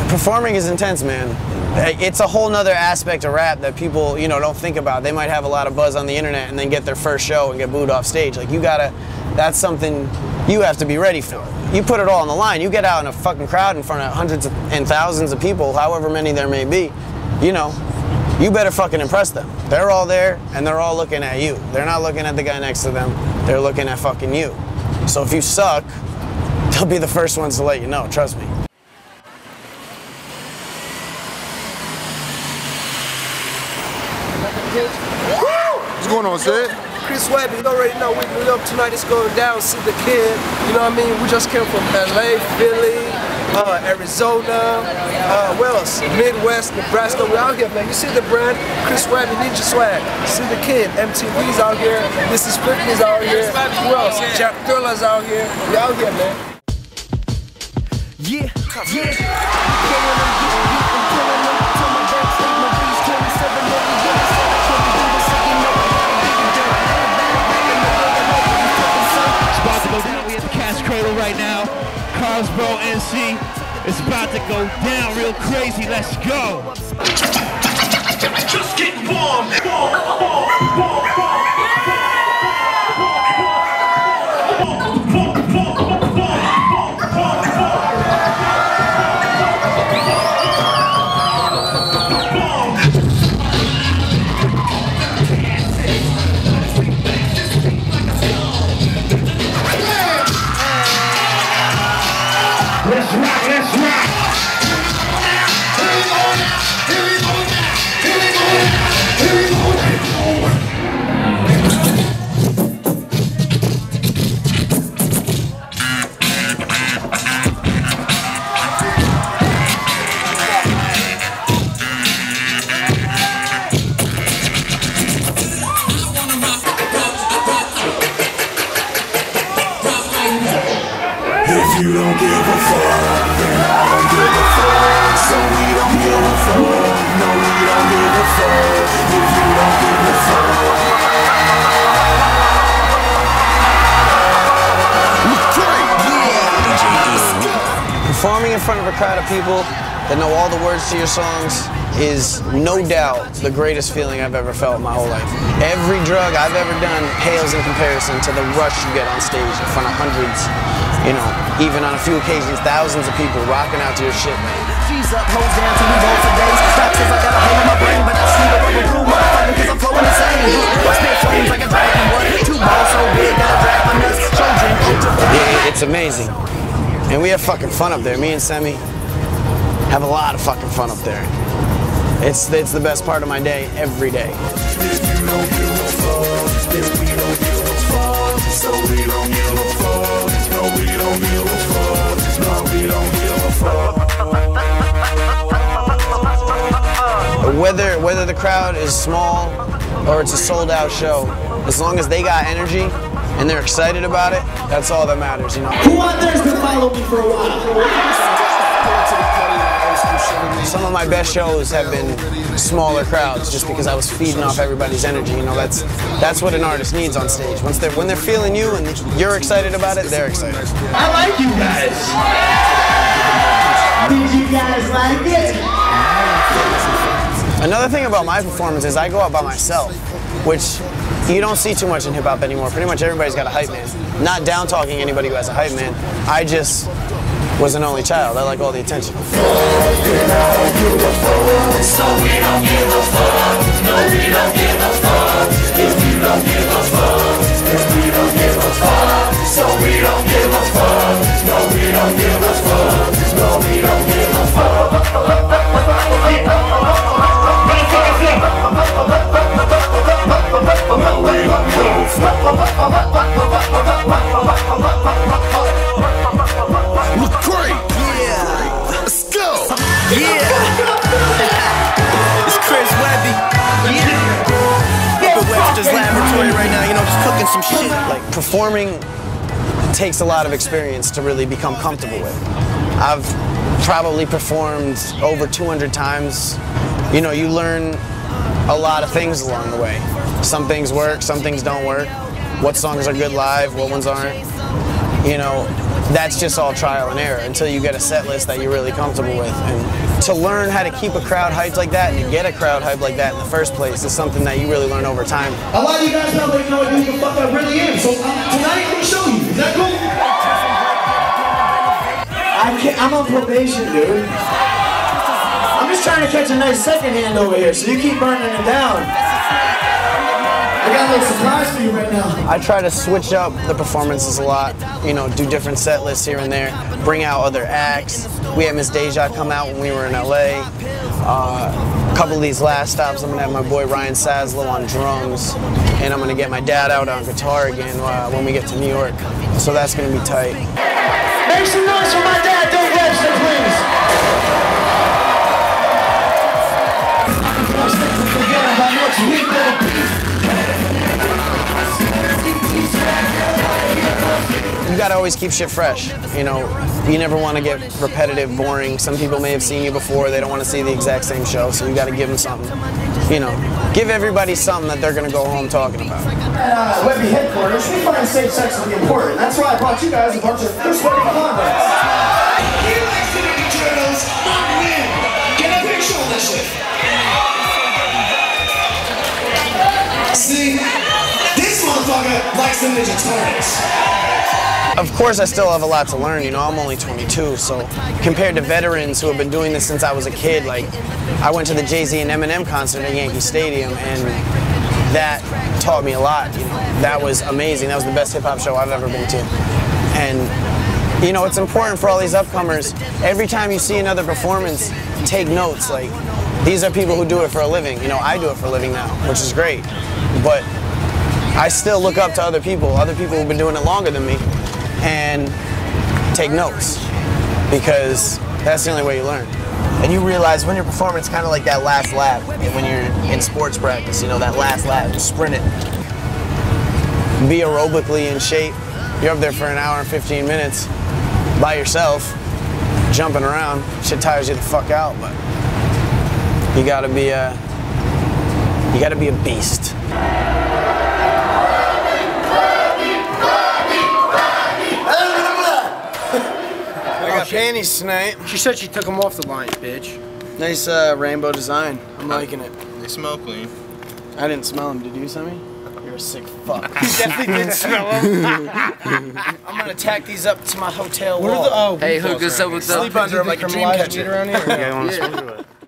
Performing is intense, man. It's a whole nother aspect of rap that people, you know, don't think about. They might have a lot of buzz on the internet and then get their first show and get booed off stage. Like, you gotta, that's something you have to be ready for. You put it all on the line. You get out in a fucking crowd in front of hundreds and thousands of people, however many there may be, you know, you better fucking impress them. They're all there and they're all looking at you. They're not looking at the guy next to them. They're looking at fucking you. So if you suck, they'll be the first ones to let you know, trust me. What's going on, Sid? Chris Webby, you already know we up tonight. It's going down. See the kid. You know what I mean? We just came from LA, Philly, Arizona, where else? Midwest, Nebraska. We out here, man. You see the brand? Chris Webby, Ninja Swag. See the kid. MTV's out here. This is 50's out here. Who else? Jack Thriller's out here. We out here, man. Yeah, yeah. We at the Cash Cradle right now. Carlsboro, NC. It's about to go down real crazy. Let's go. Just getting warm. Let's rock, let's rock. Here we go now, here we go now, here we go now, here we go now. If you don't give a fuck, then I don't give a fuck. So we don't give a fuck. No, we don't give a fuck. If you don't give a fuck. Performing in front of a crowd of people that know all the words to your songs is no doubt the greatest feeling I've ever felt in my whole life. Every drug I've ever done pales in comparison to the rush you get on stage in front of hundreds, you know, even on a few occasions, thousands of people rocking out to your shit, man. G's up, hoes down till we roll for days. Doctors, I got a hole in my brain, but I sleep a rubber blue motherfucker cause I'm flowing insane. I spit flames like a dragon, what? Two balls so big, gotta drag my nuts. Children, Yeah, it's amazing. And we have fucking fun up there. Me and Semi have a lot of fucking fun up there. It's the best part of my day every day. If you don't give a fuck, then we don't give a fuck. So we don't give a fuck. No, we don't give a fuck. No, we don't give a fuck. Whether the crowd is small or it's a sold out show, as long as they got energy and they're excited about it, that's all that matters, you know. who out there has been following me for a while? Some of my best shows have been smaller crowds just because I was feeding off everybody's energy, you know. That's what an artist needs on stage. When they're feeling you and you're excited about it, they're excited. I like you guys. Did you guys like it? Another thing about my performance is I go out by myself, which you don't see too much in hip-hop anymore. Pretty much everybody's got a hype man. Not down-talking anybody who has a hype man. I just was an only child. I like all the attention. So we don't give a fuck. No, we don't give a fuck. If you don't give a fuck, then we don't give a fuck. So we don't give a fuck. No, we don't give a fuck. No, we don't give a fuck. Look great! Yeah! Let's go! Yeah! It's Chris Webby. Yeah! Up at Webster's Laboratory right now, you know, just cooking some shit. Like, performing takes a lot of experience to really become comfortable with. I've probably performed over 200 times. You know, you learn a lot of things along the way. Some things work, some things don't work. What songs are good live, what ones aren't. You know, that's just all trial and error until you get a set list that you're really comfortable with. And to learn how to keep a crowd hyped like that and to get a crowd hyped like that in the first place is something that you really learn over time. A lot of you guys probably know who the fuck I really am, so tonight I'm gonna show you. Is that cool? I'm on probation, dude. I'm just trying to catch a nice second hand over here, so you keep burning it down. I got a little surprise for you right now. I try to switch up the performances a lot, you know, do different set lists here and there, bring out other acts. We had Miss Deja come out when we were in LA. A couple of these last stops, I'm gonna have my boy Ryan Saslow on drums, and I'm gonna get my dad out on guitar again when we get to New York. So that's gonna be tight. Make some noise for my dad, Dave Webster, please. Forget about next week, You gotta always keep shit fresh. You know, you never want to get repetitive, boring. Some people may have seen you before, they don't want to see the exact same show, so you gotta give them something. You know, give everybody something that they're gonna go home talking about. At Webby headquarters, we find safe sex to be important. That's why I brought you guys a bunch of first wedding condoms. You like to Ninja Turtles? I'm in. Get a picture of this shit. See, this motherfucker likes the Ninja Turtles. Of course, I still have a lot to learn. You know, I'm only 22, so compared to veterans who have been doing this since I was a kid, like I went to the Jay-Z and Eminem concert at Yankee Stadium, and that taught me a lot. You know, that was amazing. That was the best hip-hop show I've ever been to. And you know, it's important for all these upcomers. Every time you see another performance, take notes. Like, these are people who do it for a living. You know, I do it for a living now, which is great. But I still look up to other people who've been doing it longer than me, and take notes, because that's the only way you learn. And you realize when you're performing, it's kind of like that last lap, and when you're in sports practice, you know, that last lap, just sprint it. Be aerobically in shape. You're up there for an hour and 15 minutes by yourself, jumping around. Shit tires you the fuck out, but you gotta be a beast. I got panties tonight. She said she took them off the line, bitch. Nice rainbow design. I'm liking it. They smell clean. I didn't smell them. Did you, Sammy? You're a sick fuck. You definitely didn't smell them. I'm gonna tack these up to my hotel wall. Hey, hook us up with the Sleep under them like a dream catcher. around here? Yeah, I want to smoke it.